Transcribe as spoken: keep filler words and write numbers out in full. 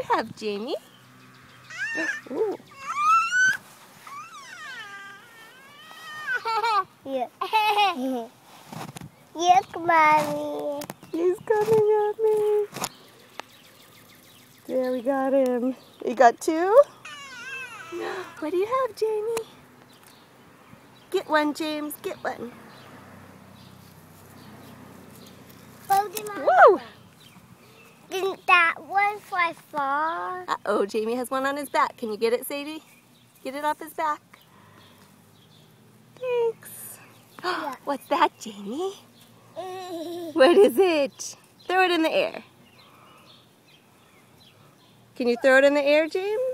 have, Jamie? Ooh. Look. Look, Mommy. He's coming at me. There, we got him. You got two? What do you have, Jamie? Get one, James. Get one. Whoa! Didn't that one fly far? Uh-oh, Jamie has one on his back. Can you get it, Sadie? Get it off his back. Thanks. Yeah. What's that, Jamie? What is it? Throw it in the air. Can you throw it in the air, James?